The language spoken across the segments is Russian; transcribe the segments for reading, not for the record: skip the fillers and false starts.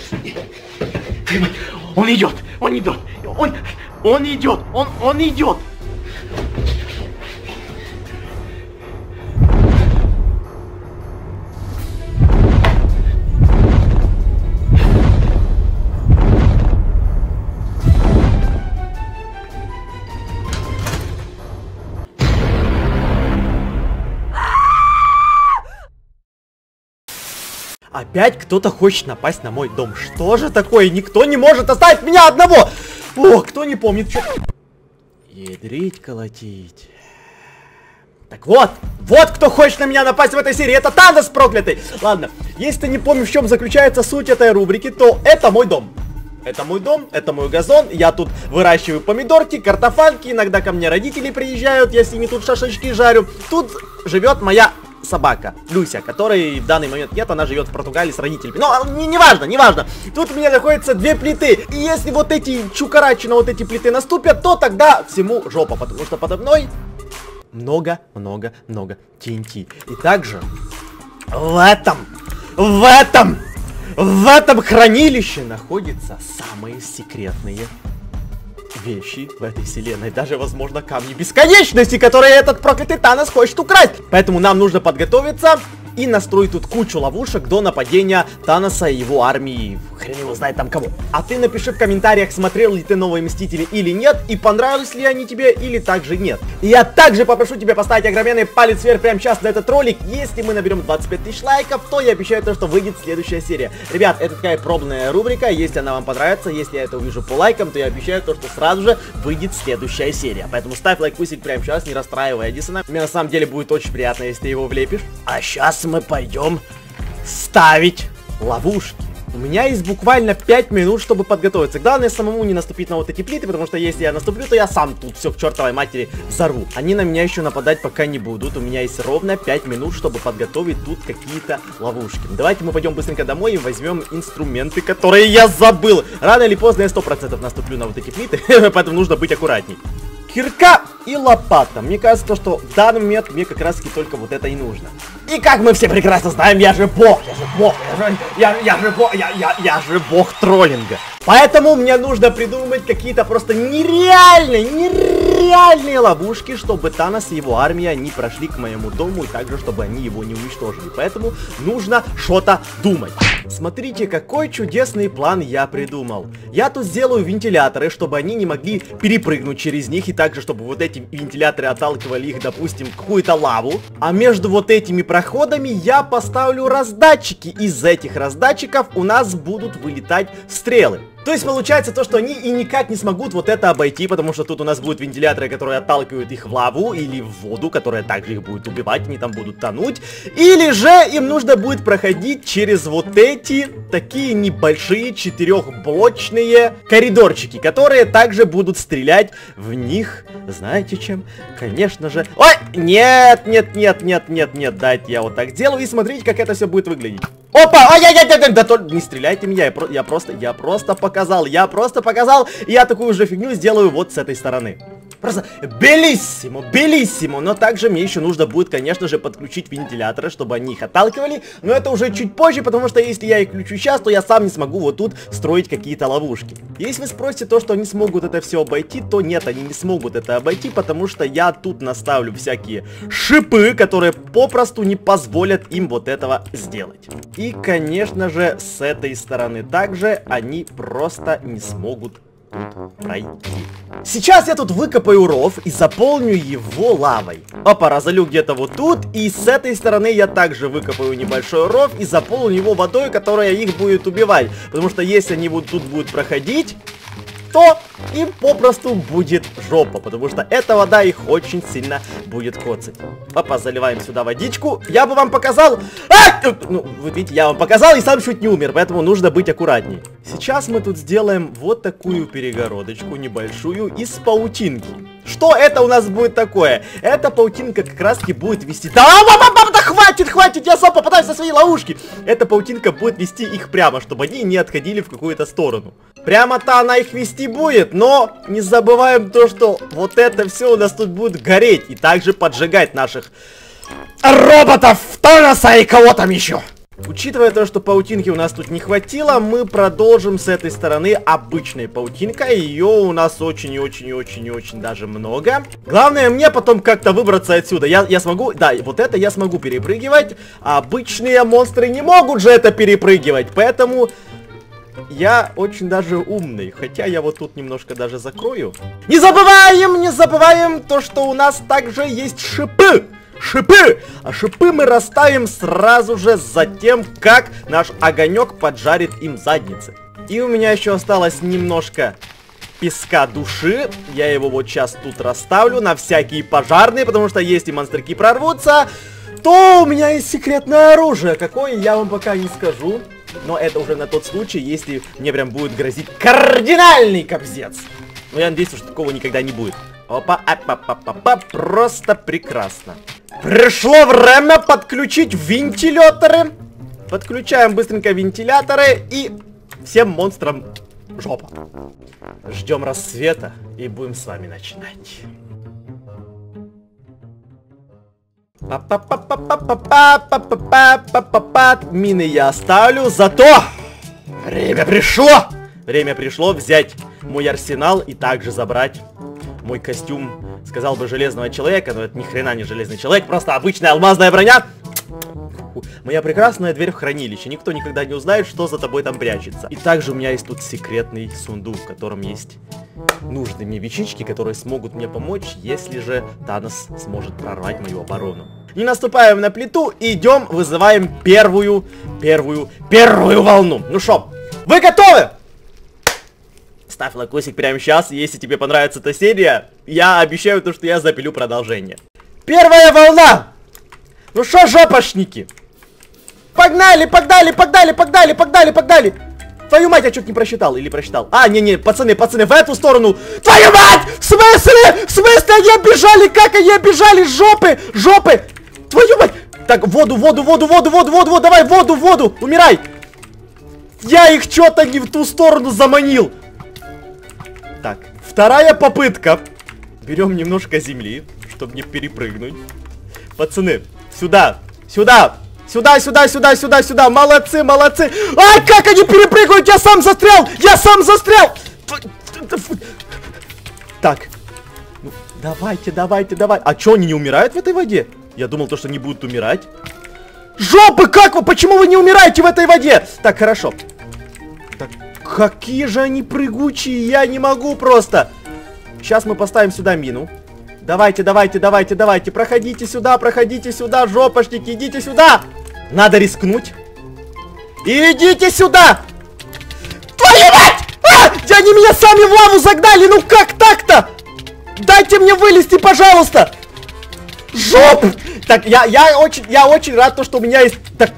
Он идет, он идет, он идет, он идет. Опять кто-то хочет напасть на мой дом. Что же такое? Никто не может оставить меня одного! О, кто не помнит, что... Ядрить, колотить. Так вот, вот кто хочет на меня напасть в этой серии. Это Танос проклятый! Ладно, если ты не помнишь, в чем заключается суть этой рубрики, то это мой дом. Это мой дом, это мой газон. Я тут выращиваю помидорки, картофанки. Иногда ко мне родители приезжают, я с ними тут шашлычки жарю. Тут живет моя... собака, Люся, которой в данный момент нет, она живет в Португалии с родителями. Но неважно. Тут у меня находятся две плиты. И если вот эти чукарачи на вот эти плиты наступят, то тогда всему жопа, потому что подо мной много TNT. И также в этом хранилище находятся самые секретные вещи в этой вселенной. Даже, возможно, камни бесконечности, которые этот проклятый Танос хочет украсть. Поэтому нам нужно подготовиться и настроить тут кучу ловушек до нападения Таноса и его армии. Хрен его знает там кого. А ты напиши в комментариях, смотрел ли ты Новые Мстители или нет, и понравились ли они тебе или также нет. И я также попрошу тебя поставить огроменный палец вверх прямо сейчас на этот ролик. Если мы наберем 25 тысяч лайков, то я обещаю то, что выйдет следующая серия. Ребят, это такая пробная рубрика. Если она вам понравится, если я это увижу по лайкам, то я обещаю то, что сразу же выйдет следующая серия. Поэтому ставь лайкусик прямо сейчас, не расстраивай Эдисона. Мне на самом деле будет очень приятно, если ты его влепишь. А сейчас мы пойдем ставить ловушки. У меня есть буквально 5 минут, чтобы подготовиться. Главное самому не наступить на вот эти плиты, потому что если я наступлю, то я сам тут все к чертовой матери взорву. Они на меня еще нападать пока не будут. У меня есть ровно 5 минут, чтобы подготовить тут какие-то ловушки. Давайте мы пойдем быстренько домой и возьмем инструменты, которые я забыл. Рано или поздно я 100% наступлю на вот эти плиты, поэтому нужно быть аккуратней. Кирка и лопата. Мне кажется, что в данный момент мне как раз таки только вот это и нужно. И как мы все прекрасно знаем, я же бог, я же бог троллинга. Поэтому мне нужно придумать какие-то просто нереальные ловушки, чтобы Танос и его армия не прошли к моему дому, и также, чтобы они его не уничтожили. Поэтому нужно что-то думать. Смотрите, какой чудесный план я придумал. Я тут сделаю вентиляторы, чтобы они не могли перепрыгнуть через них, и также, чтобы вот эти вентиляторы отталкивали их, допустим, в какую-то лаву. А между вот этими проходами я поставлю раздатчики. Из этих раздатчиков у нас будут вылетать стрелы. То есть получается то, что они и никак не смогут вот это обойти, потому что тут у нас будут вентиляторы, которые отталкивают их в лаву или в воду, которая также их будет убивать, они там будут тонуть. Или же им нужно будет проходить через вот эти такие небольшие 4-блочные коридорчики, которые также будут стрелять в них. Знаете чем? Конечно же... Ой! Нет, дайте я вот так сделаю и смотрите, как это все будет выглядеть. Опа! Ай-яй-яй-яй! Да только не стреляйте меня, я просто показал, и я такую же фигню сделаю вот с этой стороны. Просто белиссимо, но также мне еще нужно будет, конечно же, подключить вентиляторы, чтобы они их отталкивали, но это уже чуть позже, потому что если я их включу сейчас, то я сам не смогу вот тут строить какие-то ловушки. Если вы спросите то, что они смогут это все обойти, то нет, они не смогут это обойти, потому что я тут наставлю всякие шипы, которые попросту не позволят им вот этого сделать. И, конечно же, с этой стороны также они просто не смогут тут пройти. Сейчас я тут выкопаю ров и заполню его лавой. Опа, разолю где-то вот тут. И с этой стороны я также выкопаю небольшой ров и заполню его водой, которая их будет убивать. Потому что если они вот тут будут проходить, то им попросту будет жопа, потому что эта вода их очень сильно будет коцать. Опа, заливаем сюда водичку. Я бы вам показал... Ну, вы видите, я вам показал и сам чуть не умер, поэтому нужно быть аккуратней. Сейчас мы тут сделаем вот такую перегородочку небольшую из паутинки. Что это у нас будет такое? Эта паутинка как раз таки будет вести... Да хватит, я сам попадаюсь на свои ловушки. Эта паутинка будет вести их прямо, чтобы они не отходили в какую-то сторону. Прямо-то она их вести будет, но не забываем то, что вот это все у нас тут будет гореть и также поджигать наших роботов, Таноса и кого там еще. Учитывая то, что паутинки у нас тут не хватило, мы продолжим с этой стороны обычной паутинкой. Ее у нас очень и очень и очень и очень даже много. Главное мне потом как-то выбраться отсюда. Я смогу, да, вот это я смогу перепрыгивать. А обычные монстры не могут же это перепрыгивать, поэтому... Я очень даже умный, хотя я вот тут немножко даже закрою. Не забываем то, что у нас также есть шипы. Шипы! А шипы мы расставим сразу же за тем, как наш огонек поджарит им задницы. И у меня еще осталось немножко песка души. Я его вот сейчас тут расставлю на всякие пожарные, потому что если монстрики прорвутся, то у меня есть секретное оружие. Какое, я вам пока не скажу. Но это уже на тот случай, если мне прям будет грозить кардинальный кобзец. Но я надеюсь, что такого никогда не будет. Опа, апа-па-па-па, просто прекрасно. Пришло время подключить вентиляторы. Подключаем быстренько вентиляторы и всем монстрам жопа. Ждем рассвета и будем с вами начинать. Мины я оставлю, зато время пришло! Время пришло взять мой арсенал и также забрать мой костюм, сказал бы, железного человека, но это ни хрена не железный человек, просто обычная алмазная броня. Моя прекрасная дверь в хранилище, никто никогда не узнает, что за тобой там прячется. И также у меня есть тут секретный сундук, в котором есть нужные мне вещички, которые смогут мне помочь, если же Танос сможет прорвать мою оборону. Не наступаем на плиту, идем, вызываем первую волну. Ну шо, вы готовы? Ставь лайкосик прямо сейчас, если тебе понравится эта серия, я обещаю то, что я запилю продолжение. Первая волна! Ну шо, жопошники? Погнали! Твою мать, я чуть не просчитал, или просчитал. А, не, пацаны, в эту сторону. Твою мать! В смысле? Они оббежали, как они оббежали? Жопы! Твою мать! Так, воду, давай, воду, умирай! Я их что-то не в ту сторону заманил. Так, вторая попытка. Берем немножко земли, чтобы не перепрыгнуть. Пацаны, сюда! Молодцы! Ай, как они перепрыгивают! Я сам застрял! Так, ну, давайте. А чё, они не умирают в этой воде? Я думал, то, что они будут умирать. Жопы, как вы? Почему вы не умираете в этой воде? Так, хорошо. Так, какие же они прыгучие, я не могу просто. Сейчас мы поставим сюда мину. Давайте, проходите сюда, жопошники, идите сюда. Надо рискнуть. Идите сюда. Твою мать! Они меня сами в лаву загнали, ну как так-то? Дайте мне вылезти, пожалуйста. Жоп! Так, я очень рад, то, что у меня есть... Так...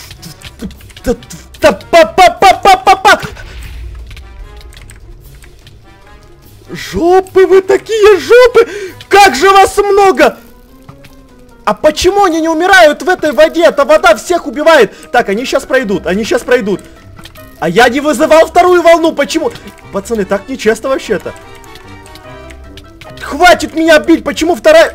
Жопы вы такие, жопы! Как же вас много! А почему они не умирают в этой воде? Эта вода всех убивает. Так, они сейчас пройдут. А я не вызывал вторую волну, почему? Пацаны, так нечестно вообще-то. Хватит меня бить, почему вторая...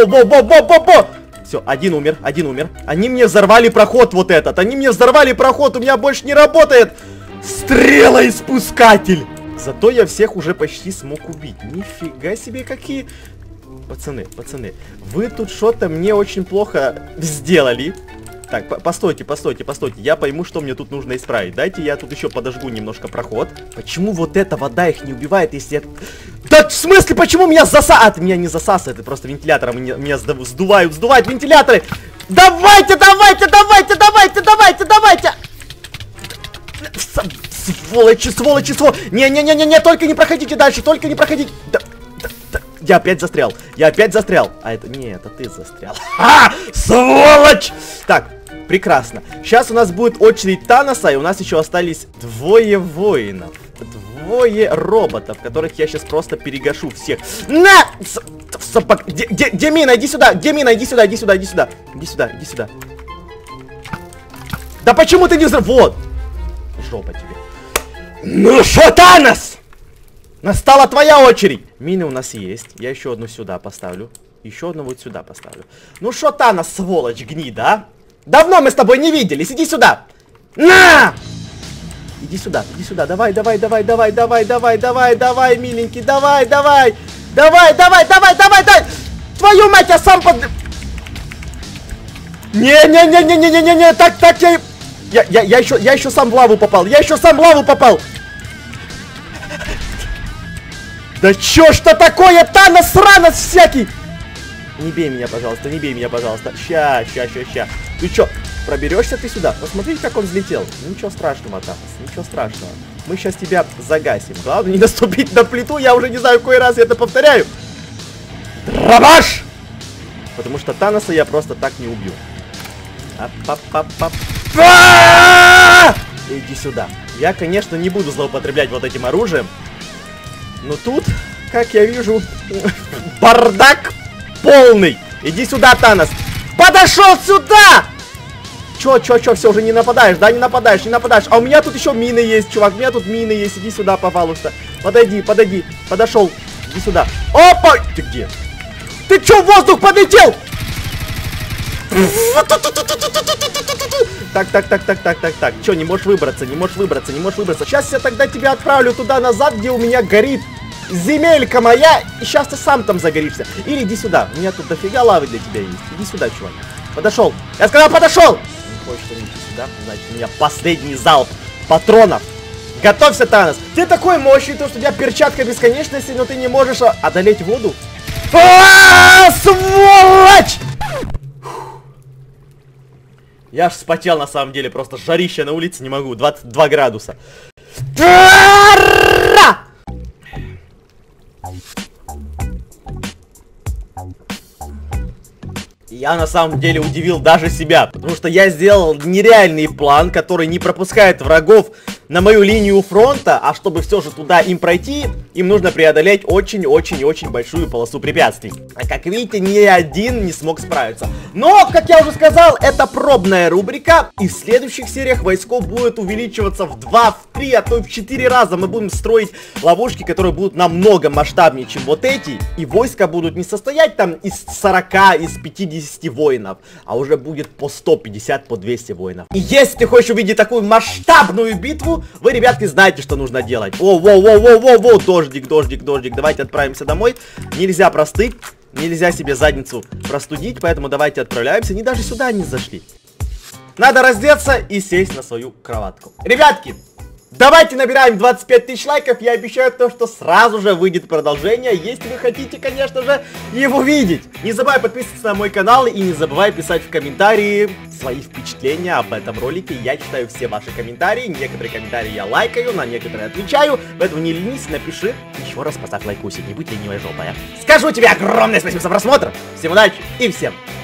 Все, один умер. Они мне взорвали проход вот этот. У меня больше не работает. Стрелоиспускатель. Зато я всех уже почти смог убить. Нифига себе какие... Пацаны, вы тут что-то мне очень плохо сделали. Так, постойте. Я пойму, что мне тут нужно исправить. Дайте я тут еще подожгу немножко проход. Почему вот эта вода их не убивает, если я... Да в смысле, почему меня засасывает? Меня не засасывает, это просто вентилятором меня сдувают вентиляторы. Давайте! Сволочи! Не, только не проходите дальше, Я опять застрял. А это... Не, это ты застрял. Сволочь! Так, прекрасно. Сейчас у нас будет очередь Таноса, и у нас еще остались двое воинов. Двое роботов, которых я сейчас просто перегашу всех. На! Собак... Демина, иди сюда! Иди сюда. Да почему ты не... Вот! Жопа тебе. Ну шо, Танос? Настала твоя очередь! Мины у нас есть. Я еще одну сюда поставлю. Еще одну вот сюда поставлю. Ну шо, Танос, сволочь, гнида, а? Давно мы с тобой не виделись, иди сюда! На! Иди сюда, давай, миленький, давай! Твою мать, я сам под... Не, так я еще сам в лаву попал, Да чё ж-то такое, Танос, сранос всякий! Не бей меня, пожалуйста, ща. Ты чё, проберешься ты сюда? Посмотри, как он взлетел. Ничего страшного, Танос, ничего страшного. Мы сейчас тебя загасим. Главное не наступить на плиту, я уже не знаю, какой раз я это повторяю. Дробаш! Потому что Таноса я просто так не убью. Иди сюда. Я, конечно, не буду злоупотреблять вот этим оружием. Но тут, как я вижу, бардак полный. Иди сюда, Танос. Подошел сюда! Чё, все, уже не нападаешь, да? Не нападаешь. А у меня тут еще мины есть, чувак. Иди сюда, пожалуйста. Подойди. Подошел. Иди сюда. Опа! Ты где? Ты чё, в воздух подлетел? Так. Чё, не можешь выбраться. Сейчас я тогда тебя отправлю туда-назад, где у меня горит земелька моя. И сейчас ты сам там загоришься. Или иди сюда. У меня тут дофига лавы для тебя есть. Иди сюда, чувак. Подошел. Я сказал, подошел! Не хочешь идти сюда? Значит, у меня последний залп патронов. Готовься, Танос. Ты такой мощный, то, что у тебя перчатка бесконечности, но ты не можешь одолеть воду. Сволочь! Я аж вспотел, на самом деле, просто жарище на улице, не могу, 22 градуса. Я на самом деле удивил даже себя, потому что я сделал нереальный план, который не пропускает врагов на мою линию фронта, а чтобы все же туда им пройти, им нужно преодолеть очень большую полосу препятствий. А как видите, ни один не смог справиться. Но, как я уже сказал, это пробная рубрика, и в следующих сериях войсков будет увеличиваться в 2, в 3, а то и в 4 раза. Мы будем строить ловушки, которые будут намного масштабнее, чем вот эти, и войска будут не состоять там из 40, из 50 воинов, а уже будет по 150, по 200 воинов. И если ты хочешь увидеть такую масштабную битву, вы, ребятки, знаете, что нужно делать. Воу, дождик. Давайте отправимся домой. Нельзя простыть, нельзя себе задницу простудить, поэтому давайте отправляемся. Они даже сюда не зашли. Надо раздеться и сесть на свою кроватку. Ребятки, давайте набираем 25 тысяч лайков. Я обещаю то, что сразу же выйдет продолжение, если вы хотите, конечно же, его видеть. Не забывай подписываться на мой канал и не забывай писать в комментарии свои впечатления об этом ролике. Я читаю все ваши комментарии. Некоторые комментарии я лайкаю, на некоторые отвечаю. Поэтому не ленись, напиши. Еще раз поставь лайкусик, не будь ленивой жопой. Скажу тебе огромное спасибо за просмотр. Всем удачи и всем